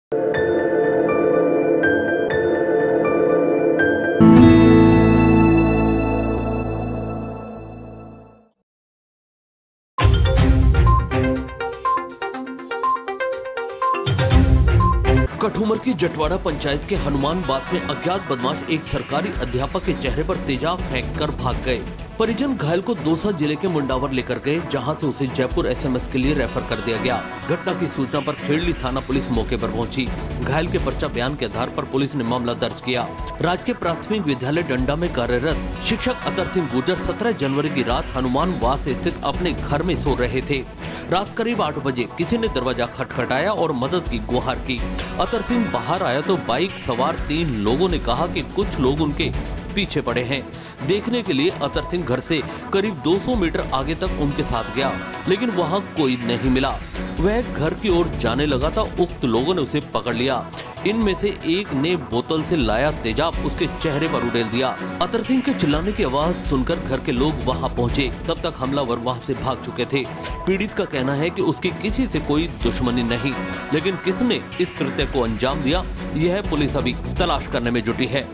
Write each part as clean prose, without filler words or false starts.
कठुमर की जटवाड़ा पंचायत के हनुमान बास में अज्ञात बदमाश एक सरकारी अध्यापक के चेहरे पर तेजाब फेंककर भाग गए। परिजन घायल को दौसा जिले के मुंडावर लेकर गए, जहां से उसे जयपुर एसएमएस के लिए रेफर कर दिया गया। घटना की सूचना पर खेड़ली थाना पुलिस मौके पर पहुंची। घायल के पर्चा बयान के आधार पर पुलिस ने मामला दर्ज किया। राजकीय प्राथमिक विद्यालय डंडा में कार्यरत शिक्षक अतर सिंह गुर्जर 17 जनवरी की रात हनुमान बास स्थित अपने घर में सो रहे थे। रात करीब 8 बजे किसी ने दरवाजा खटखटाया और मदद की गुहार की। अतर सिंह बाहर आया तो बाइक सवार 3 लोगों ने कहा कि कुछ लोग उनके पीछे पड़े हैं। देखने के लिए अतर सिंह घर से करीब 200 मीटर आगे तक उनके साथ गया, लेकिन वहां कोई नहीं मिला। वह घर की ओर जाने लगा था, उक्त लोगों ने उसे पकड़ लिया। इनमें से एक ने बोतल से लाया तेजाब उसके चेहरे पर उड़ेल दिया। अतर सिंह के चिल्लाने की आवाज सुनकर घर के लोग वहां पहुंचे। तब तक हमलावर वहां से भाग चुके थे। पीड़ित का कहना है कि उसकी किसी से कोई दुश्मनी नहीं, लेकिन किसने इस कृत्य को अंजाम दिया, यह पुलिस अभी तलाश करने में जुटी है।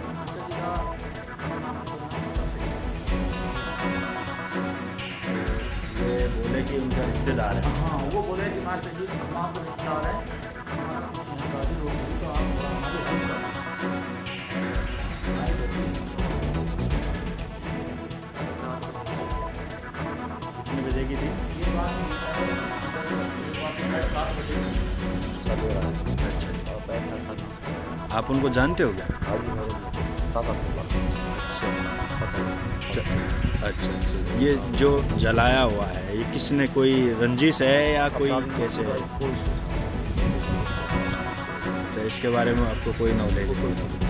बोले कि उनका रिश्तेदार है। हाँ, वो बोले कि मास्टर जी हम आपको रिश्तेदार है, हमारा कुछ जानकारी होगी तो आप थोड़ा हमारी हेल्प करें। कितने बजे की थी ये बात 7 बजे। अच्छा, आप उनको जानते हो क्या? अच्छा, ये जो जलाया हुआ है ये किसने, कोई रंजिश है या कोई कैसे है? अच्छा, इसके बारे में आपको कोई नॉलेज नहीं?